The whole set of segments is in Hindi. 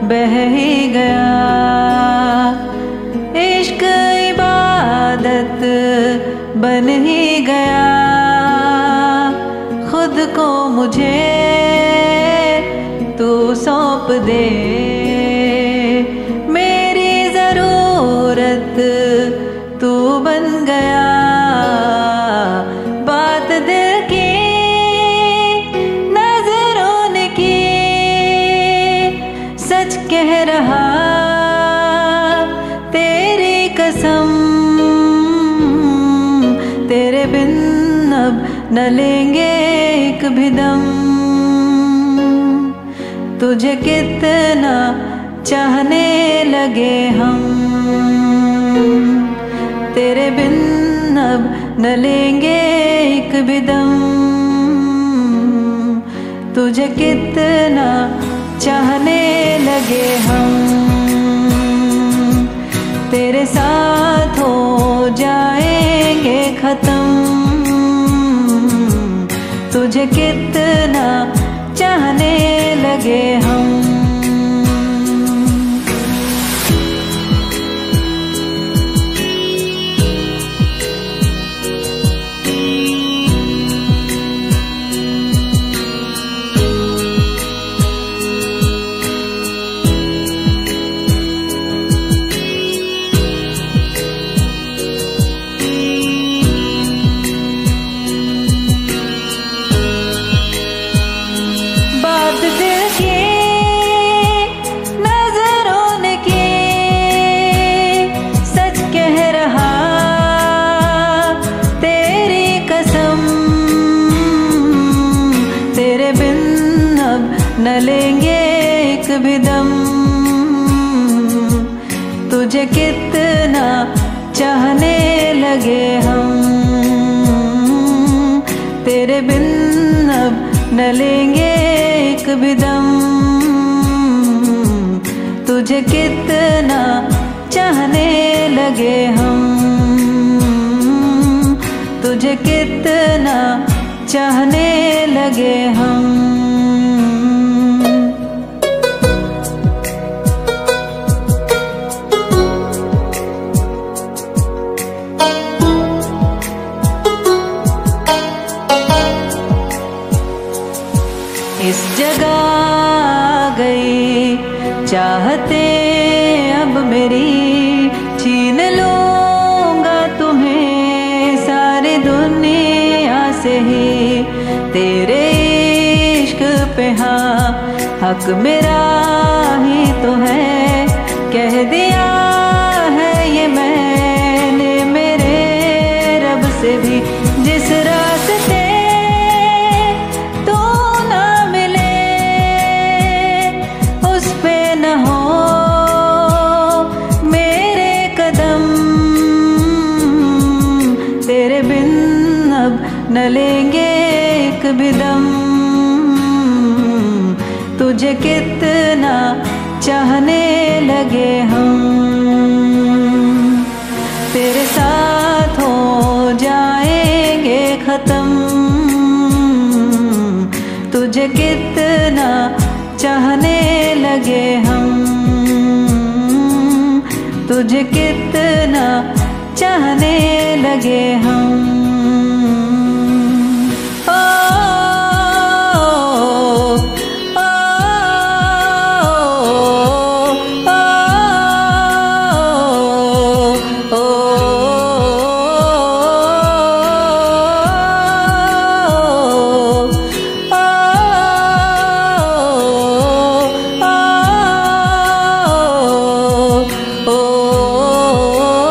बह ही गया। इश्क इबादत बन ही गया। खुद को मुझे तू सौंप दे, मेरी ज़रूरत तू बन गया। बात दिल की नजरों ने की, सच कह रहा तेरी कसम। तेरे बिन अब न लेंगे एक भी दम। तुझे कितना चाहने लगे हम, तेरे बिन अब न लेंगे एक भी दम। तुझे कितना चाहने लगे हम, तेरे साथ हो जाएंगे खत्म। तुझे कितना चाहने लगे हम। न लेंगे एक भी दम। तुझे कितना चाहने लगे हम, तेरे बिन अब न लेंगे एक भी दम। तुझे कितना चाहने लगे हम, तुझे कितना चाहने लगे हम। इस जगह गई चाहते अब मेरी, छीन लूंगा तुम्हें सारी दुनिया से ही। तेरे इश्क पे हाँ हक मेरा ही तो है, कह दिया है ये मैंने मेरे रब से भी। जिस रास्ते न लेंगे एक भी दम। तुझे कितना चाहने लगे हम, तेरे साथ हो जाएंगे खत्म। तुझे कितना चाहने लगे हम, तुझे कितना चाहने लगे हम।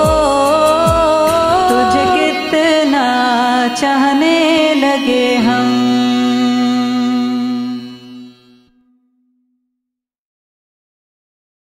चाहने लगे हम।